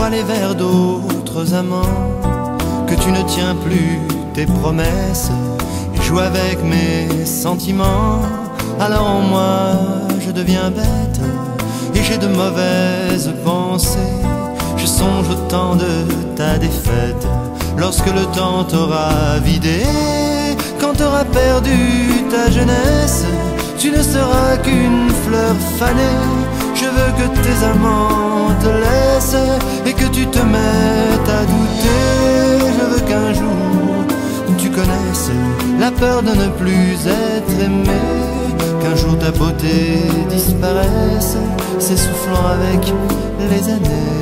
aller vers d'autres amants, que tu ne tiens plus tes promesses et joues avec mes sentiments. Alors en moi je deviens bête et j'ai de mauvaises pensées. Je songe au temps de ta défaite, lorsque le temps t'aura vidé. Quand t'auras perdu ta jeunesse, tu ne seras qu'une fleur fanée. Je veux que tes amants te laissent et que tu te mettes à douter. Je veux qu'un jour tu connaisses la peur de ne plus être aimé, qu'un jour ta beauté disparaisse, s'essoufflant avec les années.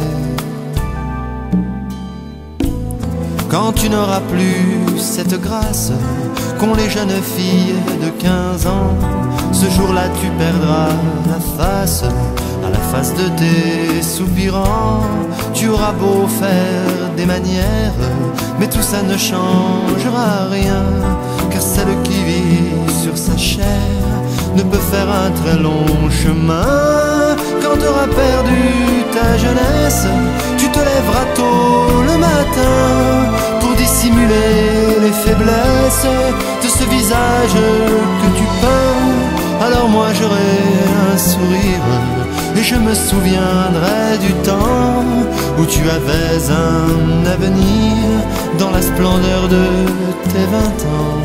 Quand tu n'auras plus cette grâce qu'ont les jeunes filles de 15 ans, ce jour-là tu perdras la face, à la face de tes soupirants. Tu auras beau faire des manières, mais tout ça ne changera rien, car celle qui vit sur sa chair ne peut faire un très long chemin. Quand tu auras perdu ta jeunesse, tu te lèveras tôt le matin pour dissimuler les faiblesses de ce visage que tu peins. Alors moi j'aurai un sourire et je me souviendrai du temps où tu avais un avenir dans la splendeur de tes 20 ans.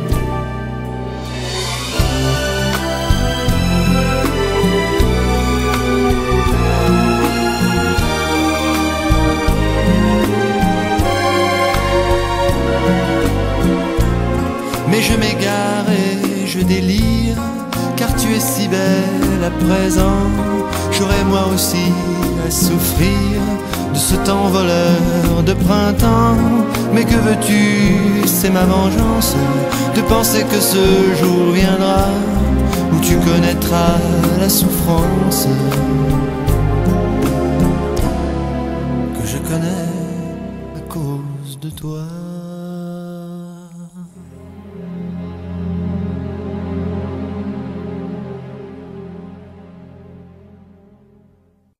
Mais je m'égare et je délire, car tu es si belle à présent. J'aurai moi aussi à souffrir de ce temps voleur de printemps. Mais que veux-tu, c'est ma vengeance, de penser que ce jour viendra où tu connaîtras la souffrance que je connais à cause de toi.